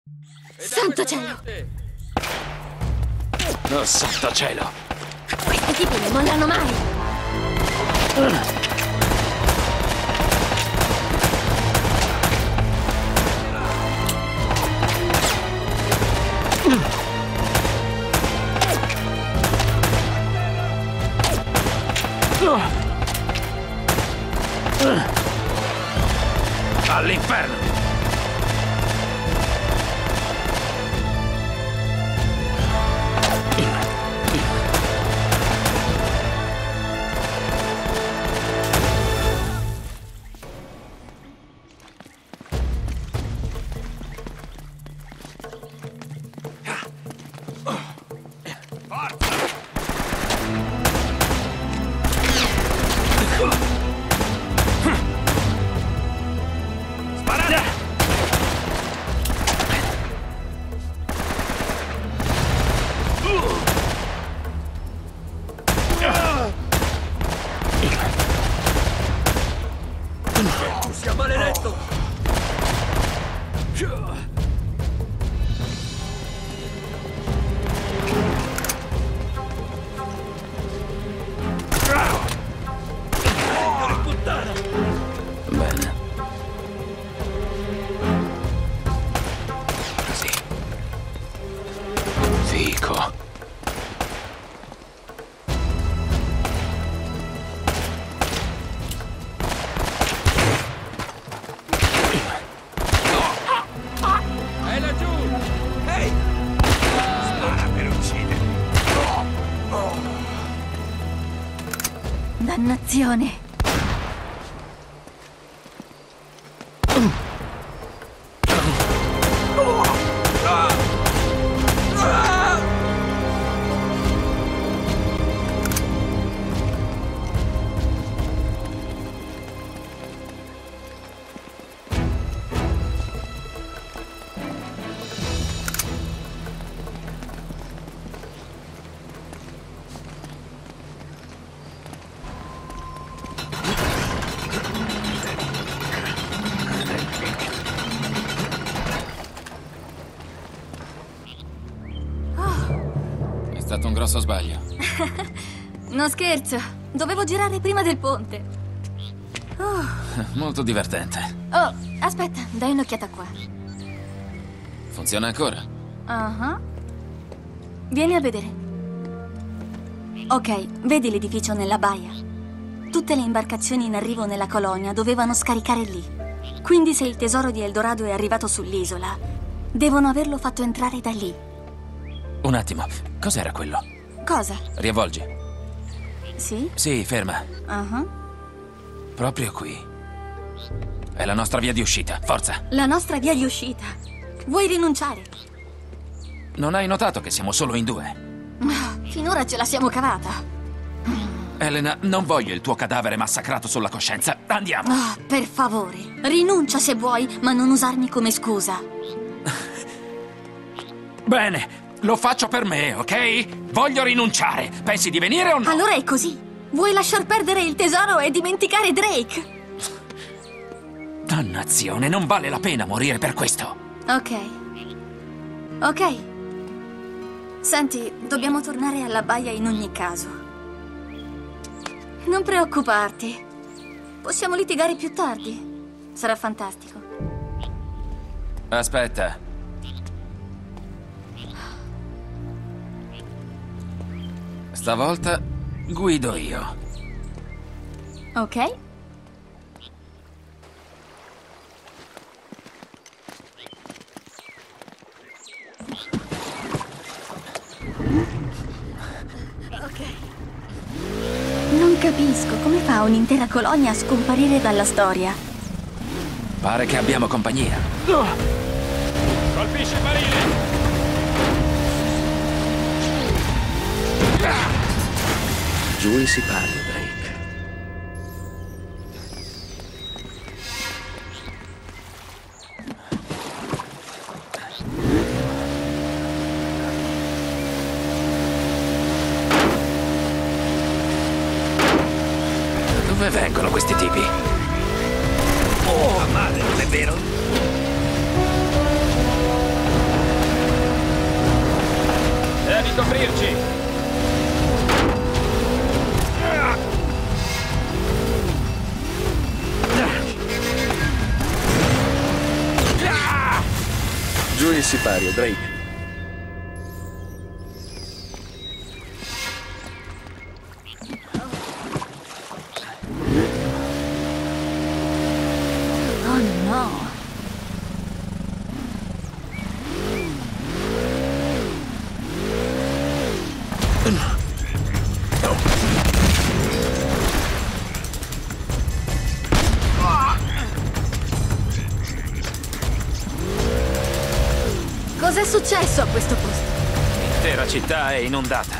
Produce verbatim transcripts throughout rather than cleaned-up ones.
Santo cielo! Oh, santo cielo! Questi tipi non mollano mai! All'inferno! Bene. Così. Fico. È laggiù! Ehi! Spara per uccidere. Dannazione! È stato un grosso sbaglio. Non scherzo, dovevo girare prima del ponte. Oh, Molto divertente. oh, aspetta, dai un'occhiata qua. Funziona ancora? Ah, vieni a vedere. Ok, vedi l'edificio nella baia? Tutte le imbarcazioni in arrivo nella colonia dovevano scaricare lì. Quindi se il tesoro di Eldorado è arrivato sull'isola, devono averlo fatto entrare da lì. Un attimo, cos'era quello? Cosa? Riavvolgi. Sì? Sì, ferma. Ah, Proprio qui. È la nostra via di uscita. Forza. la nostra via di uscita. Vuoi rinunciare? Non hai notato che siamo solo in due? Ah, finora ce la siamo cavata. Elena, non voglio il tuo cadavere massacrato sulla coscienza. Andiamo. Ah, per favore, rinuncia se vuoi, ma non usarmi come scusa. Bene, lo faccio per me, ok? Voglio rinunciare. Pensi di venire o no? Allora è così. Vuoi lasciar perdere il tesoro e dimenticare Drake? Dannazione, non vale la pena morire per questo. Ok. Ok. Senti, dobbiamo tornare alla baia in ogni caso. Non preoccuparti. Possiamo litigare più tardi. Sarà fantastico. Aspetta. Stavolta guido io. Ok? Ok. Non capisco come fa un'intera colonia a scomparire dalla storia. Pare che abbiamo compagnia. Colpisci il barile! Giù si parla, Drake. Dove vengono questi tipi? Oh, male, non è vero? riuscirci! Giù il sipario, Drake. Oh no! Cos'è successo a questo posto? L'intera città è inondata.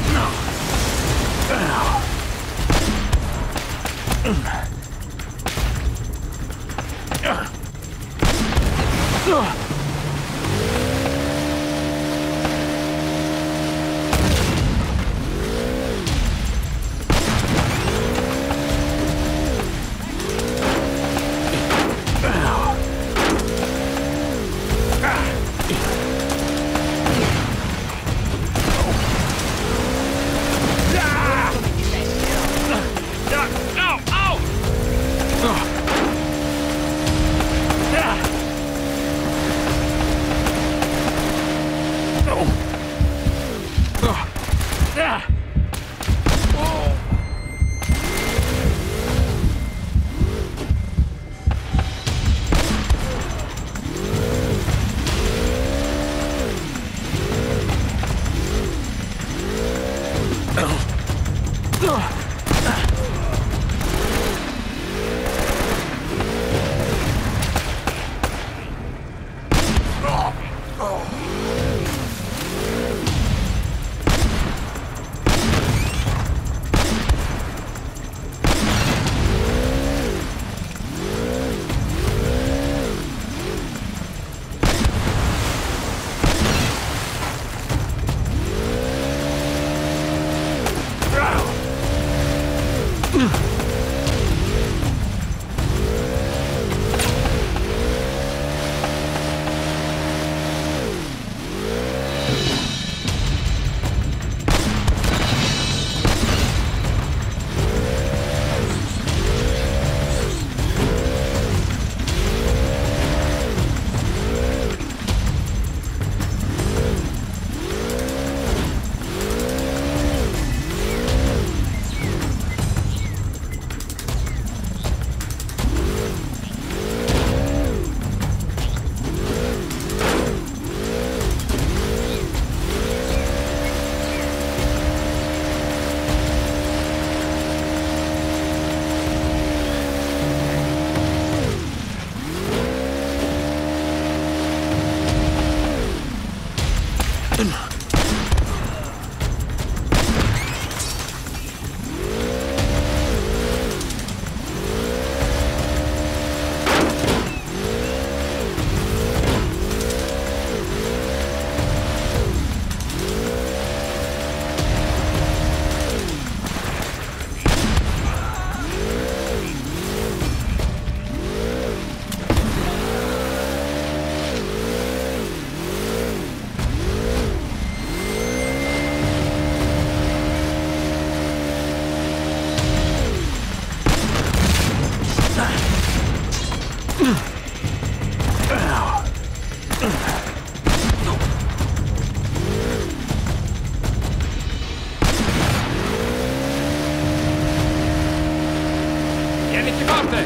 Tieniti forte!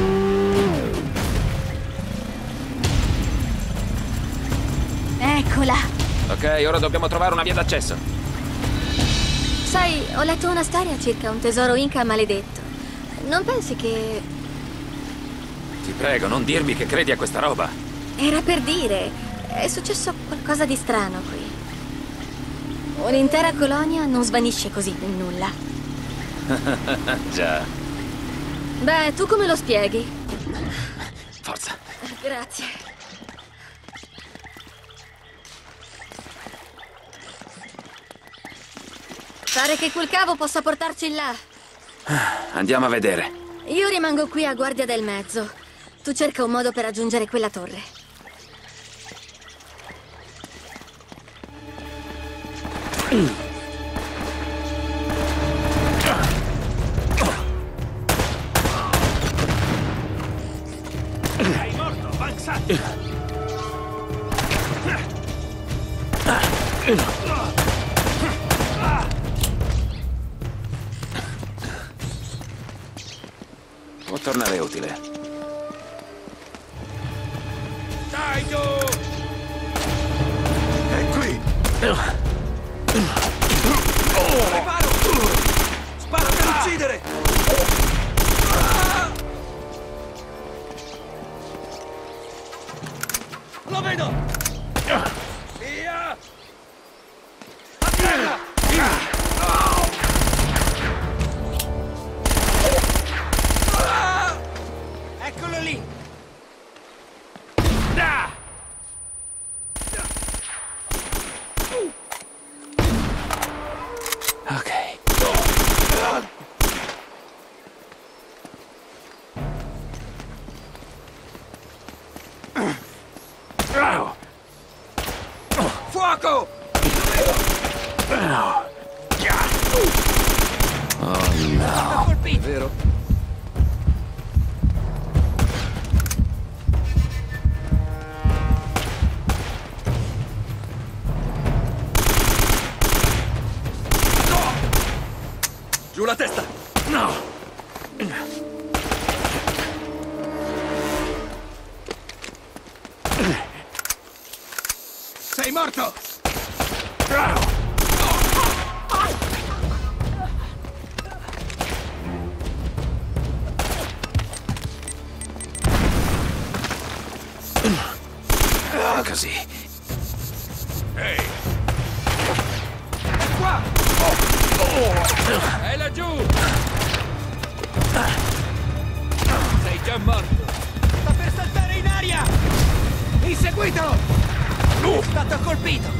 Eccola! Ok, ora dobbiamo trovare una via d'accesso. Sai, ho letto una storia circa un tesoro Inca maledetto. Non pensi che... Ti prego, non dirmi che credi a questa roba. Era per dire, è successo qualcosa di strano qui. Un'intera colonia non svanisce così nel nulla. Già. Beh, tu come lo spieghi? Forza. Grazie. Pare che quel cavo possa portarci là. Andiamo a vedere. Io rimango qui a guardia del mezzo. Tu cerca un modo per raggiungere quella torre. Sei morto, Banksat! Può tornare utile. Dai, tu! È qui! Preparo! Spara per uccidere! Lo vedo! Via! A terra! Eccolo lì! Da! Ok. Fuoco! Oh no. Colpito! Vero? Giù la testa! No! Sei morto! Così. Ehi! È qua! È laggiù! Sei già morto! Sta per saltare in aria! Inseguitelo! È stato colpito!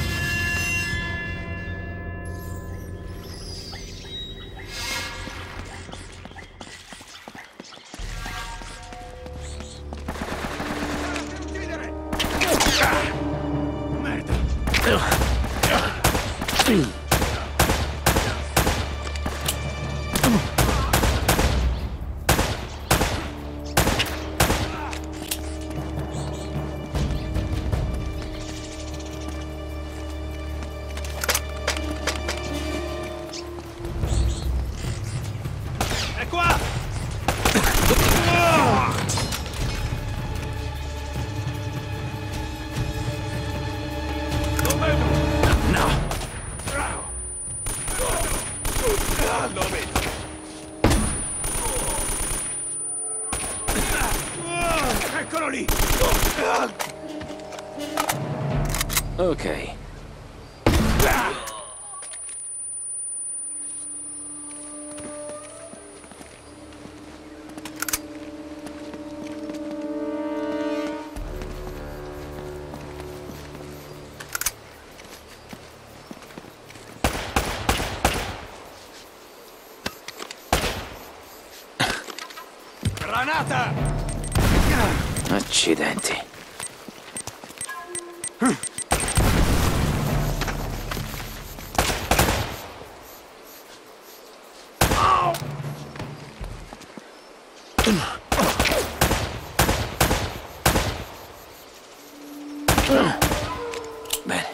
È qua! Lo vedo! No. Lo vedo! Eccolo lì! Ok. Granata! Accidenti. Bene.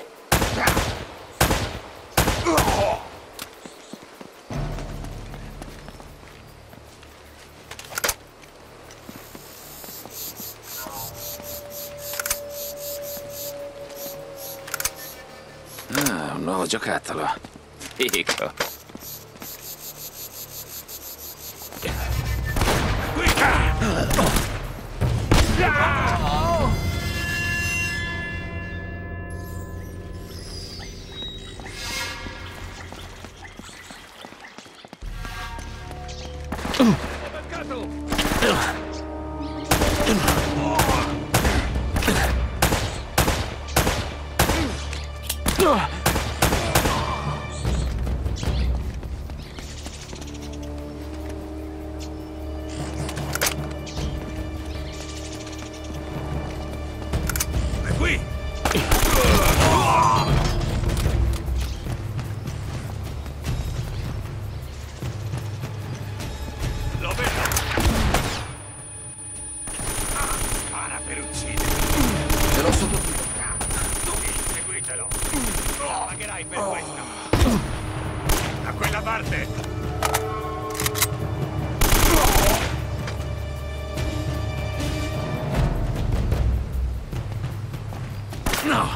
Ah, un nuovo giocattolo. Fico. È qui! Ce l'ho sotto qui. Seguitelo. Pagherai per questo. Da quella parte. No!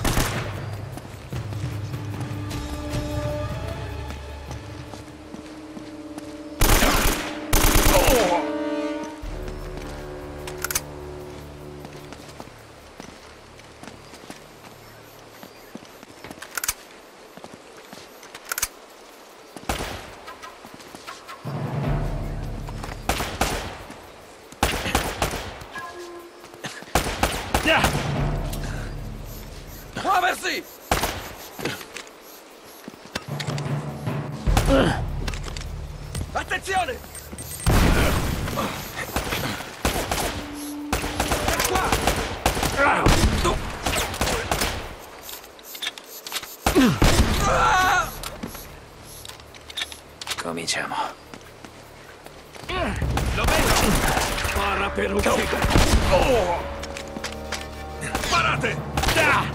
Muoversi! Attenzione! Cominciamo. Lo vedo! Spara per uccidere! Sparate! Ah!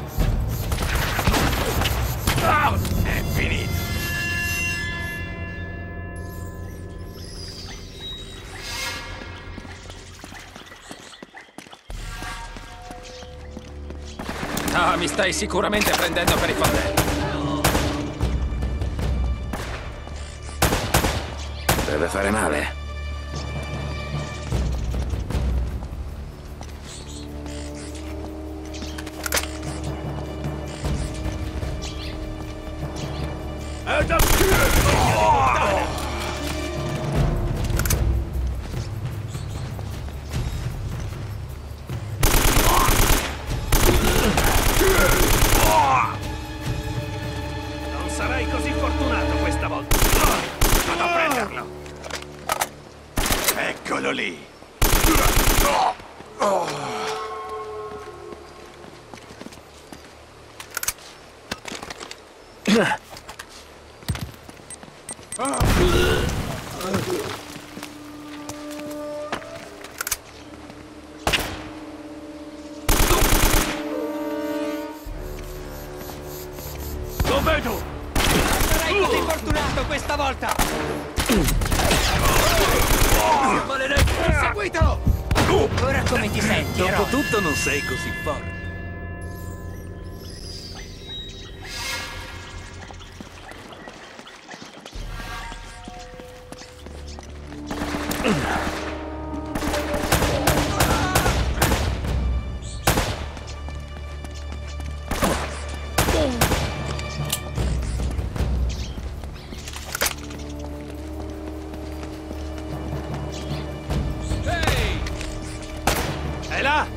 Ah! È finito! Ah, mi stai sicuramente prendendo per i fondelli. Deve fare male. È da puttana! Non sarai così fortunato questa volta. Vado a prenderlo. Eccolo lì. Lo vedo! Non sarai così fortunato questa volta! Maledetto! Seguitelo! Ora come ti senti, eroe? Dopotutto non sei così forte. È là!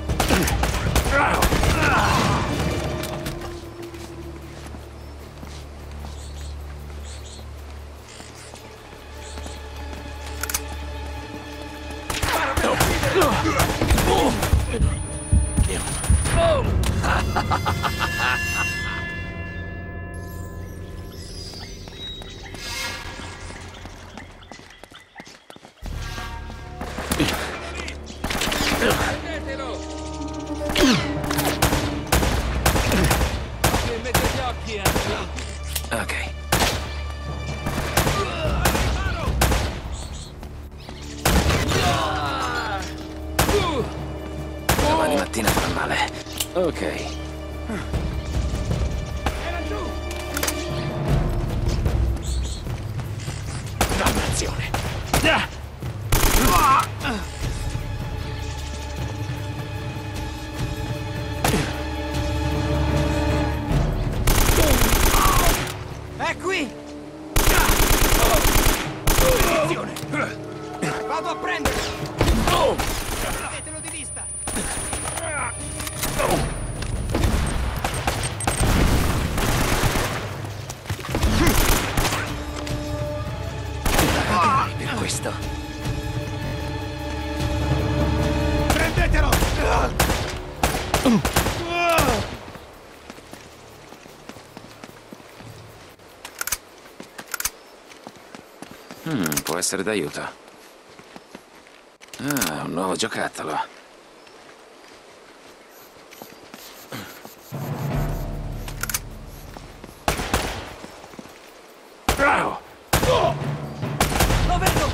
Prendetelo! Che mette gli occhi a... Ok. Domani mattina farà male. Ok. Era giù! Dannazione. È qui! Vado a prenderlo! Vedetelo di vista! Per questo. Prendetelo! Hmm, può essere d'aiuto. Ah, un nuovo giocattolo. Lo vedo!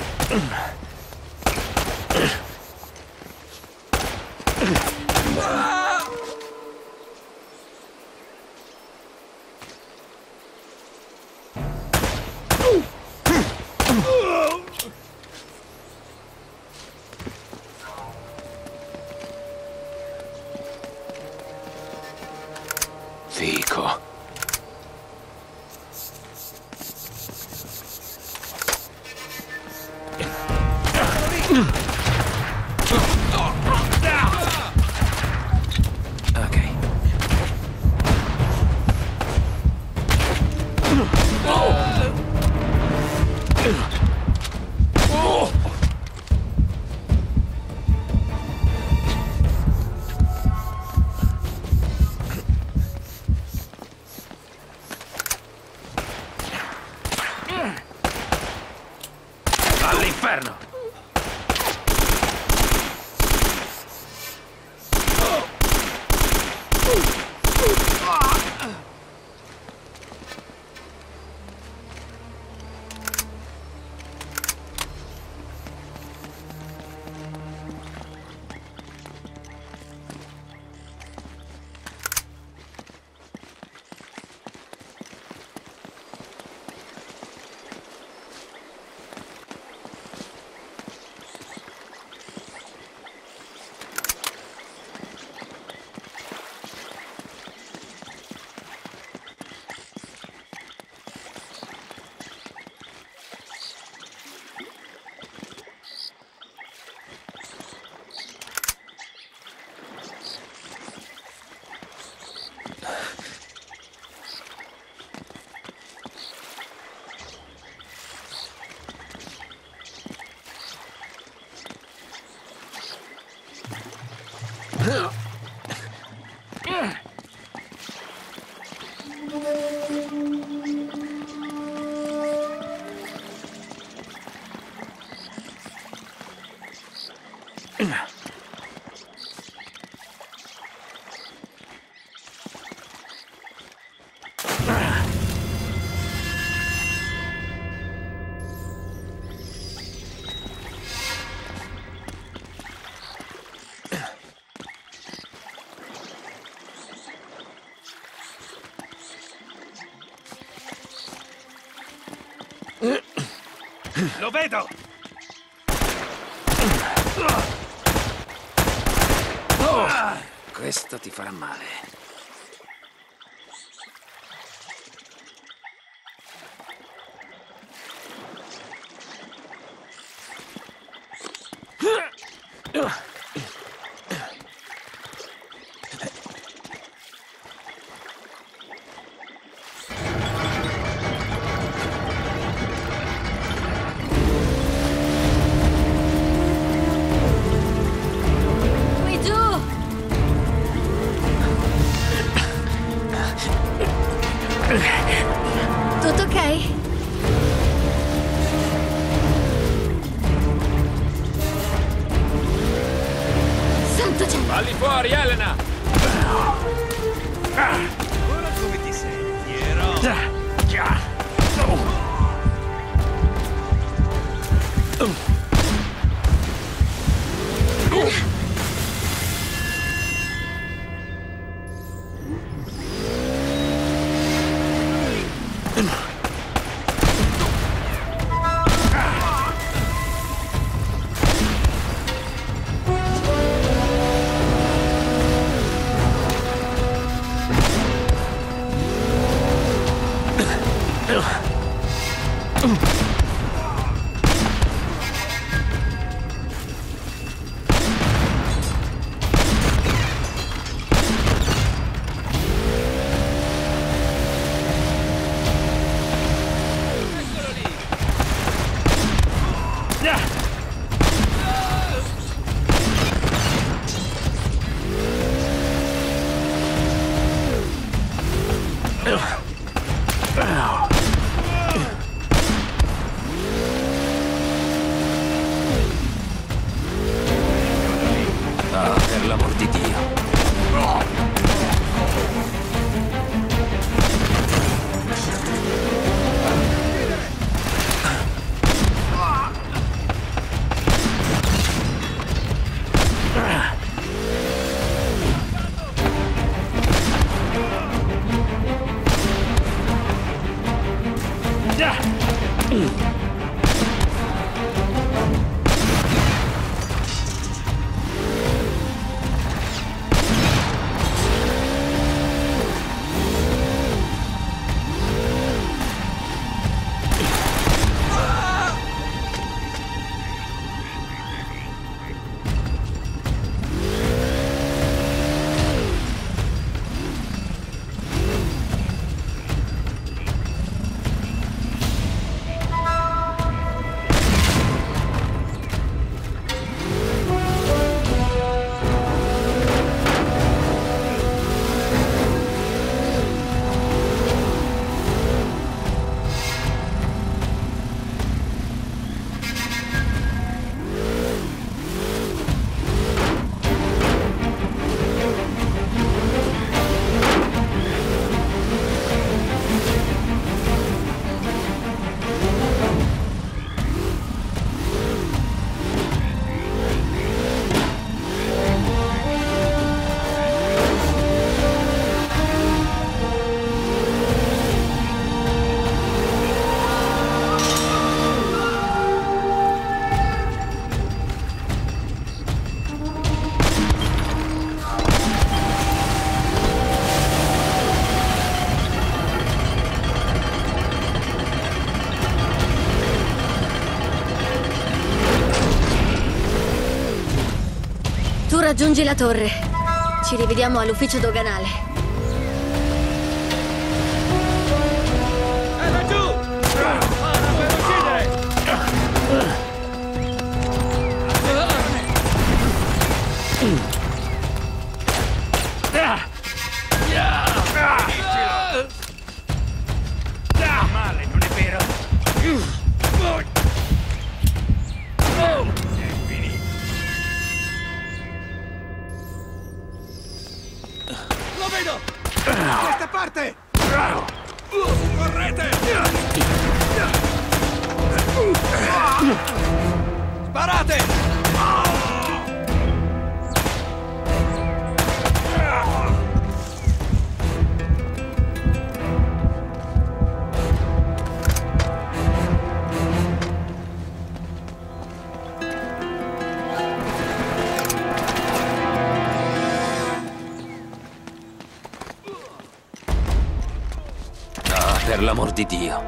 Fico. Ok. All'inferno! Lo vedo! Questo ti farà male. Tutto ok? Santo cielo! Falli fuori, Elena! Ora come ti senti, Ero? Ah, per l'amor di Dio. Raggiungi la torre. Ci rivediamo all'ufficio doganale. È laggiù! Mana per uccidere! Male, non è vero? È finito. Lo vedo! Da questa parte! Correte! Sparate! Per l'amor di Dio.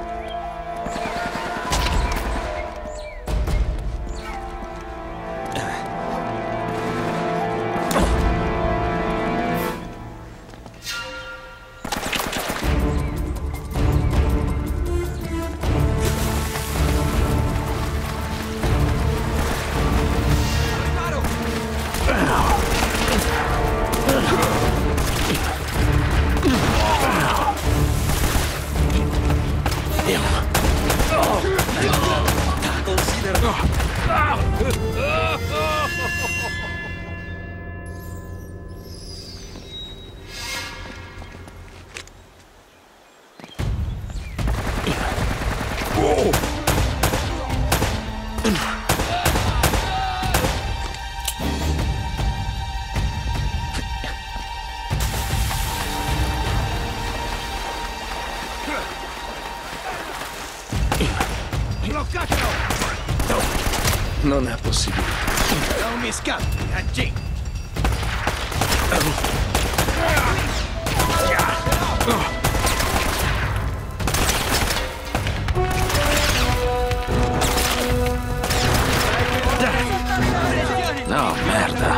Bloccatelo! Non è possibile. Non mi scappi, Aggi! No, merda.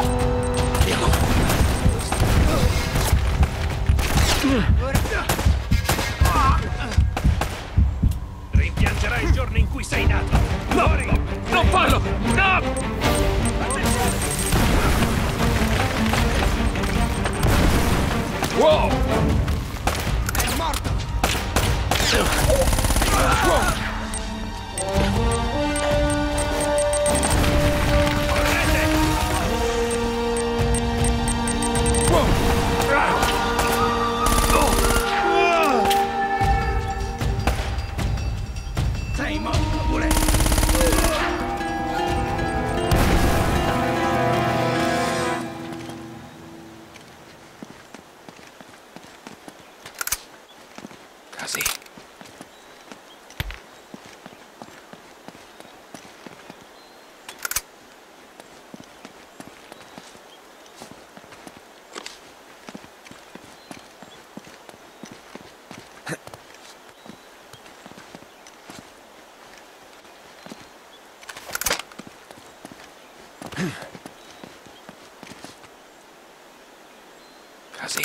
Rimpiangerai il giorno in cui sei nato. No! Non farlo! No! Wow! È morto! Sei morto pure. Così. Così.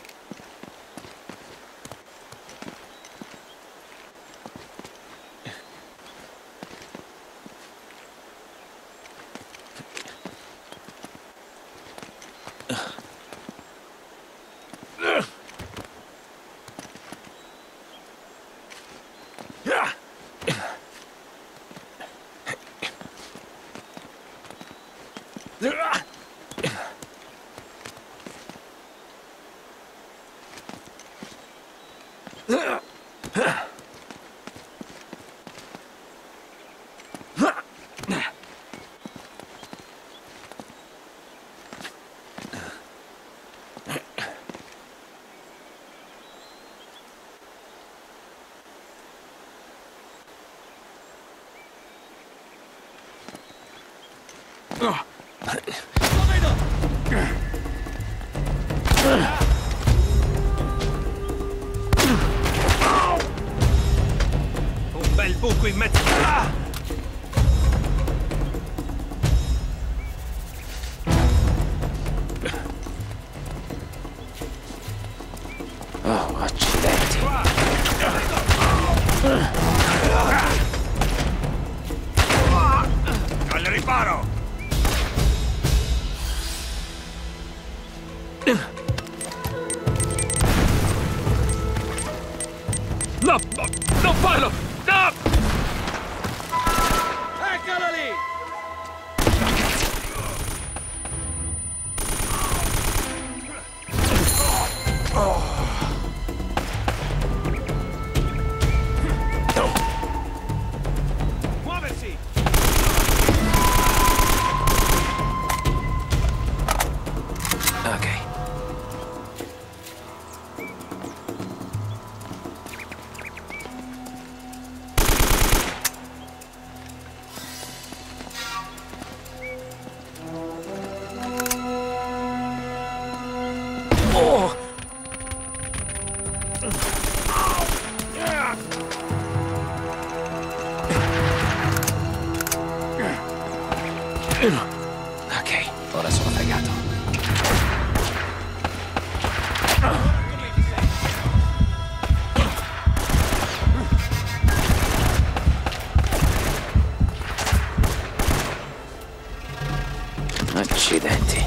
Lo vedo! Un bel buco in mezzo. Ah! Oh, accidenti. Al riparo! No, no, non farlo! No! Eccola lì! Muoversi! Ok. Oh! Ok, ora sono fregato. Accidenti.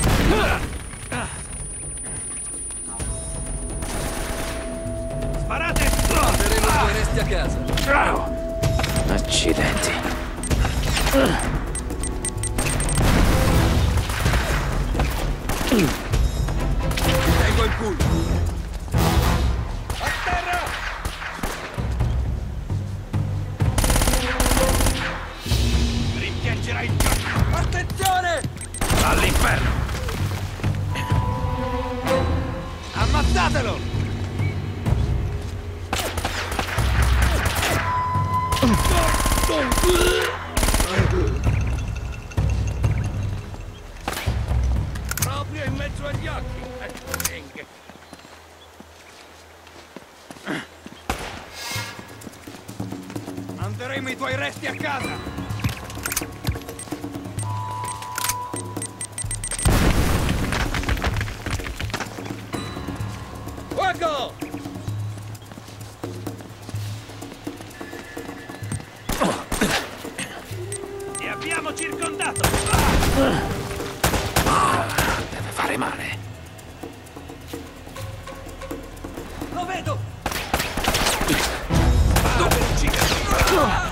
Sparate! Manderemo i tuoi resti a casa. Accidenti. Tengo il culo. A terra! Rimpiangerai il giorno! Attenzione! All'inferno! Ammazzatelo! Proprio in mezzo agli occhi. Ecco. Manderemo i tuoi resti a casa. Fuoco! Ti abbiamo circondato! Deve fare male. Lo vedo! Dove uccidere?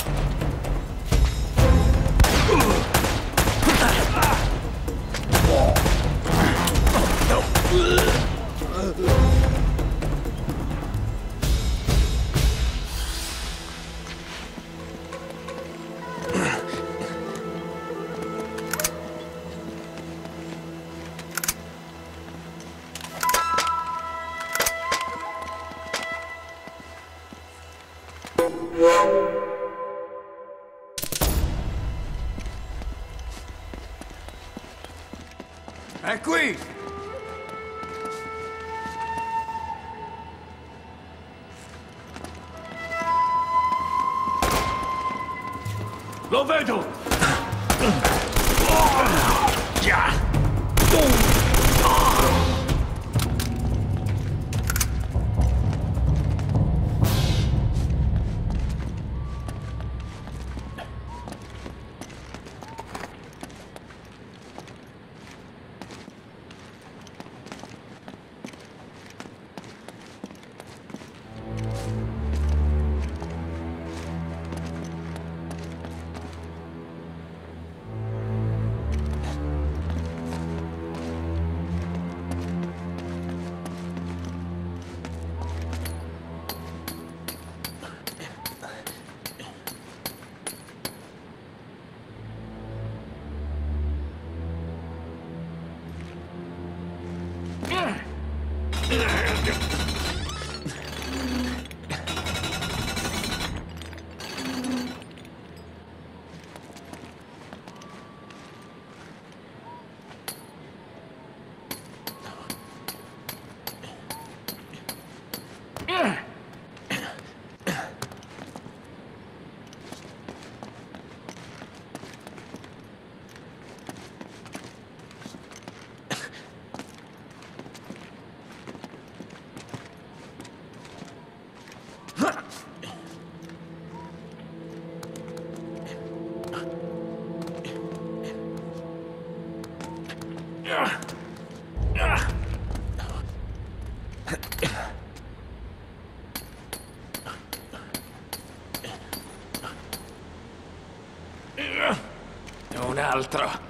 È qui! Lo vedo! Già! Un altro.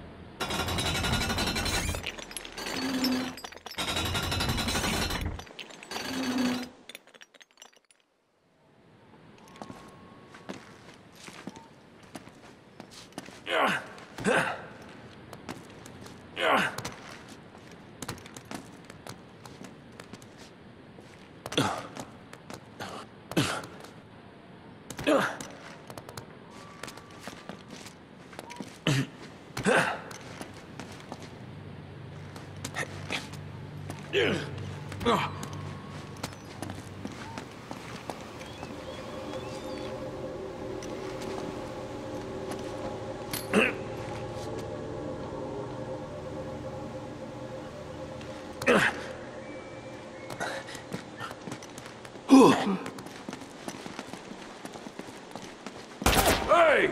Ehi!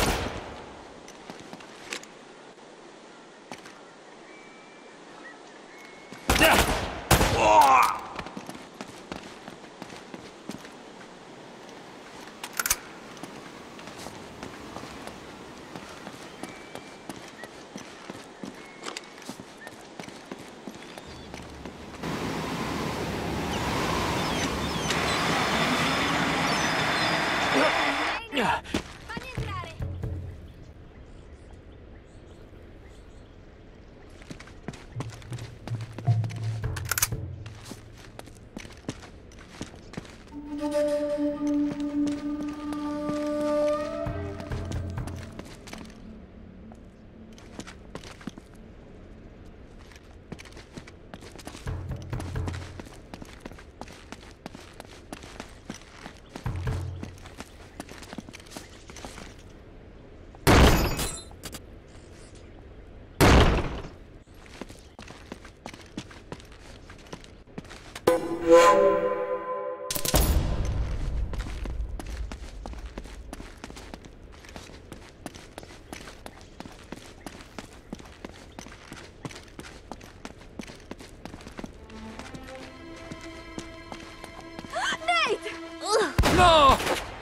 Fammi entrare! No!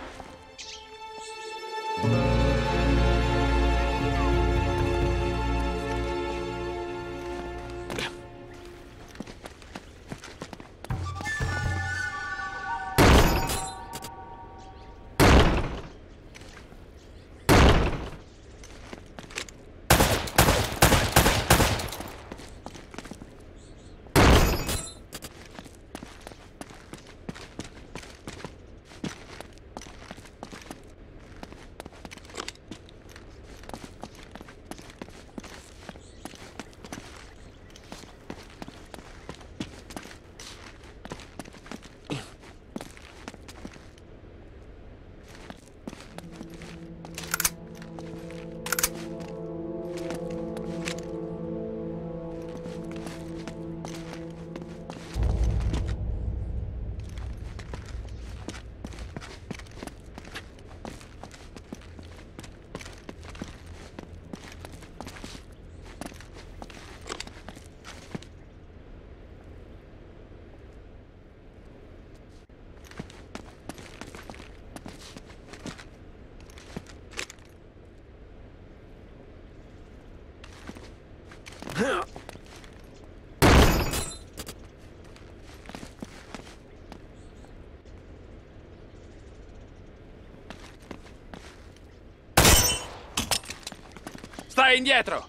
Stai indietro!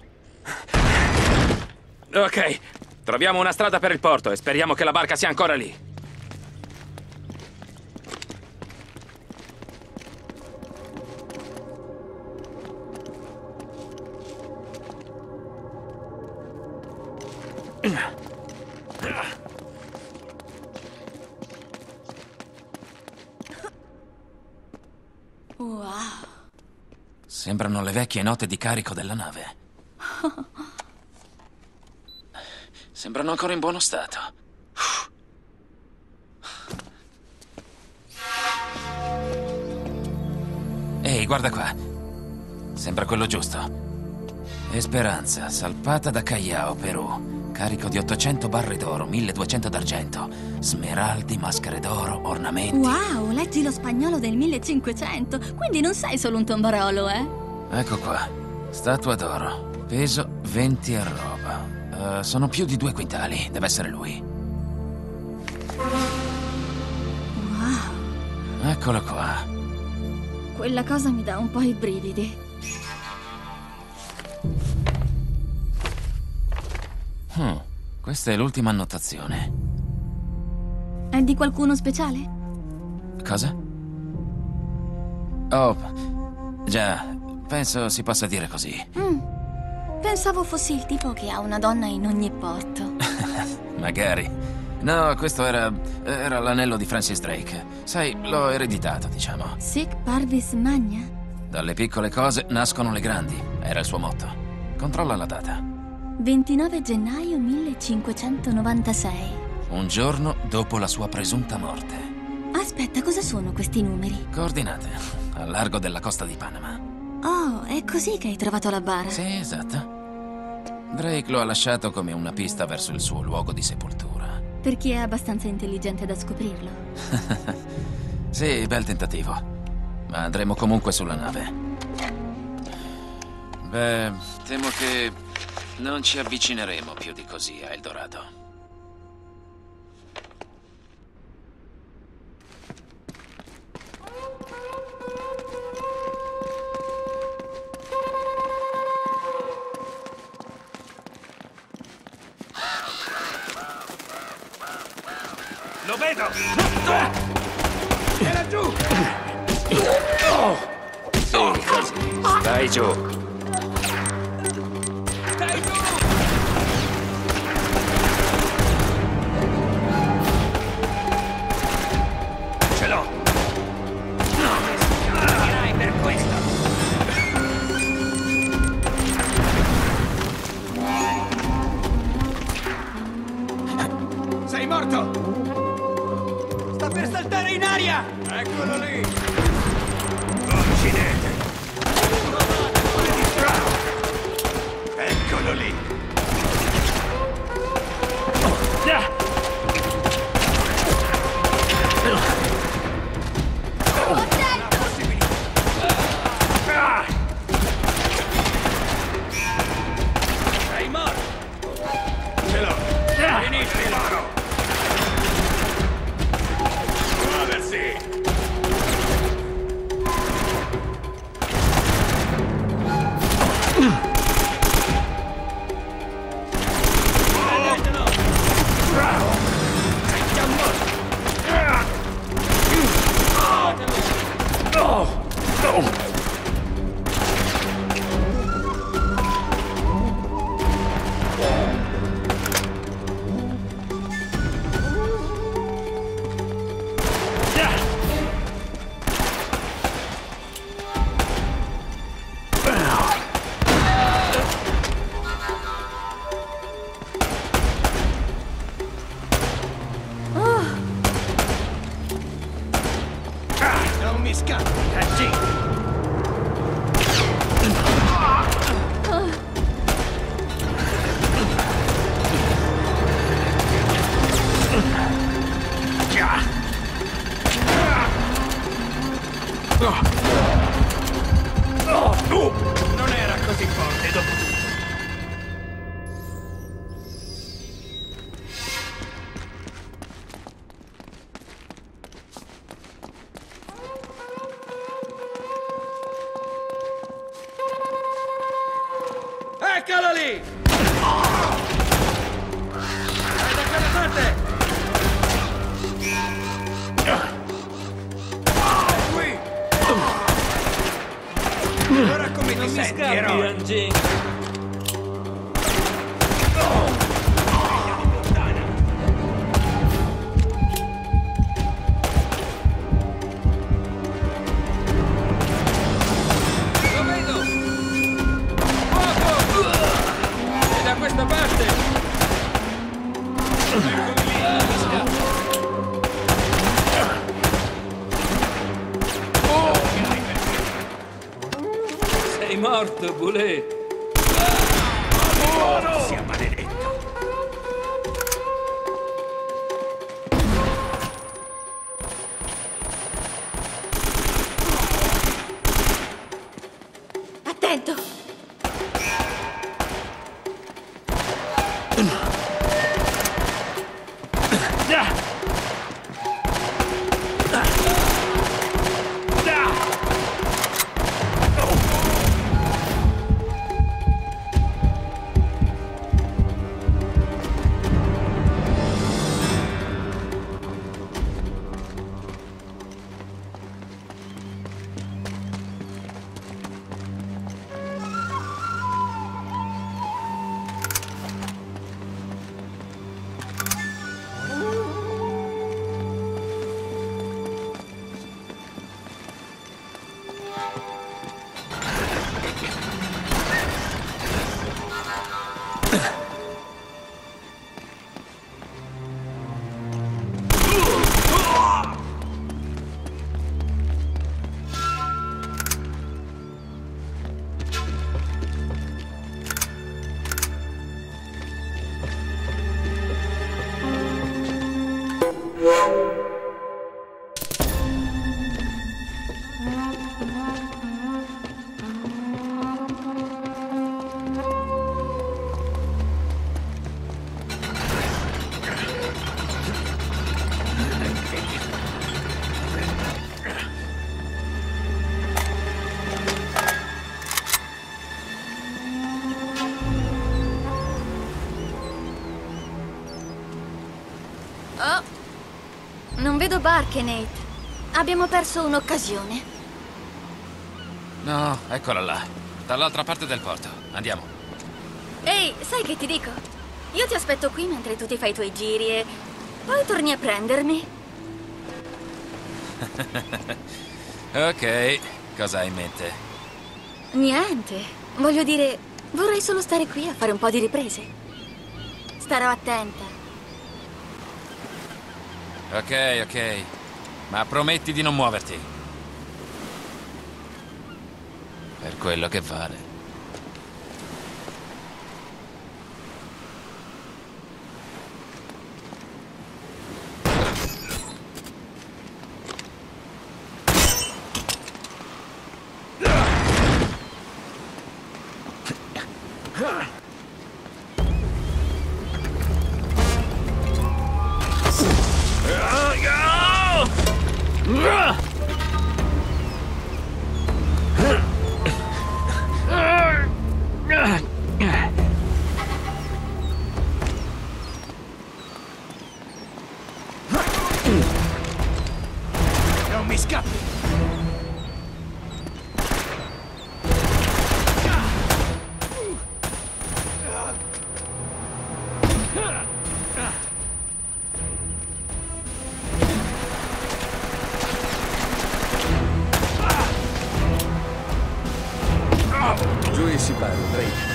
Ok, troviamo una strada per il porto e speriamo che la barca sia ancora lì. Wow. Sembrano le vecchie note di carico della nave. Sembrano ancora in buono stato. Ehi, guarda qua. Sembra quello giusto. Esperanza, salpata da Callao, Perù. carico di ottocento barre d'oro, milleduecento d'argento, smeraldi, maschere d'oro, ornamenti. Wow, leggi lo spagnolo del millecinquecento, quindi non sei solo un tombarolo, eh? Ecco qua, statua d'oro, peso venti a roba. Uh, sono più di due quintali, deve essere lui. Wow. Eccolo qua. Quella cosa mi dà un po' i brividi. Hmm, questa è l'ultima annotazione. È di qualcuno speciale? Cosa? Oh, già, penso si possa dire così. Mm. Pensavo fossi il tipo che ha una donna in ogni porto. Magari. No, questo era... era l'anello di Francis Drake. Sai, l'ho ereditato, diciamo. Sic parvis magna? Dalle piccole cose nascono le grandi, era il suo motto. Controlla la data. ventinove gennaio millecinquecentonovantasei. Un giorno dopo la sua presunta morte. Aspetta, cosa sono questi numeri? Coordinate, al largo della costa di Panama. Oh, è così che hai trovato la bara? Sì, esatto. Drake lo ha lasciato come una pista verso il suo luogo di sepoltura. Per chi è abbastanza intelligente da scoprirlo. Sì, bel tentativo. Ma andremo comunque sulla nave. Beh, temo che non ci avvicineremo più di così a Eldorado. Lo vedo! È laggiù! Sì, così. Stai giù. Stai giù! Ce l'ho! Non mi scaglierai per questo! Sei morto! Sta per saltare in aria! Eccolo lì! Occidente! Eccolo lì! Sei morto! Ce l'ho! Finitelo! Muoversi! Non mi scappi! Caggi! Già! Oh, tu! Non era così forte dopo tutto! Eccolo lì! Vai da quella parte! È qui! Ora come ti senti, eroe? Lo vedo! Fuoco! E da questa parte! Eccoli lì! Sei morto, Boulet! Sia maledetto! fatto? Oh, non vedo barche, Nate. Abbiamo perso un'occasione. No, eccola là. Dall'altra parte del porto. Andiamo. Ehi, sai che ti dico? Io ti aspetto qui mentre tu ti fai i tuoi giri e poi torni a prendermi. Ok, cosa hai in mente? Niente. Voglio dire, vorrei solo stare qui a fare un po' di riprese. Starò attenta. Ok, ok. Ma prometti di non muoverti. Per quello che vale. Non mi scappi! Giù il sipario, Drake.